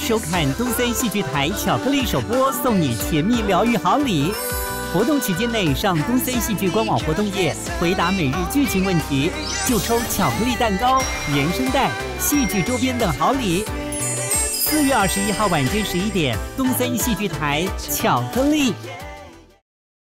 收看东森戏剧台巧克力首播，送你甜蜜疗愈好礼。活动期间内上东森戏剧官网活动页回答每日剧情问题，就抽巧克力蛋糕、原声带、戏剧周边等好礼。4月21号晚间11点，东森戏剧台巧克力。